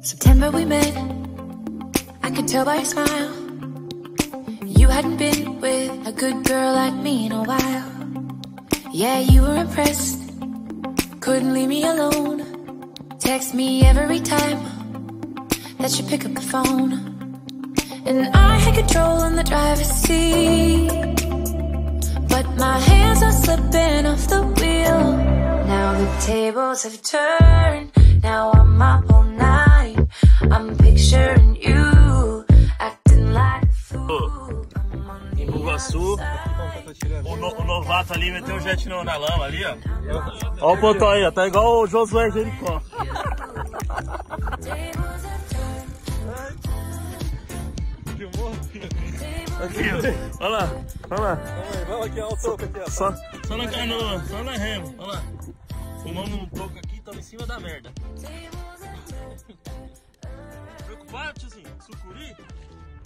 September we met, I could tell by your smile. You hadn't been with a good girl like me in a while. Yeah, you were impressed, couldn't leave me alone. Text me every time that you pick up the phone. And I had control in the driver's seat, but my hands are slipping off the wheel. Now the tables have turned, now I'm up all night. I'm picturing you, acting like a fool. Em Bugaçu, o novato ali meteu o jet na lama ali, ó. Ó o pontão aí, ó, tá igual o Josué Jericó. Aqui, ó. Olha lá, olha lá. Vamos aqui, olha o toco aqui, ó. Só na canoa, só na remo, olha lá. Fumamos um toco aqui, estamos em cima da merda. Preocupado, tiozinho? Sucuri?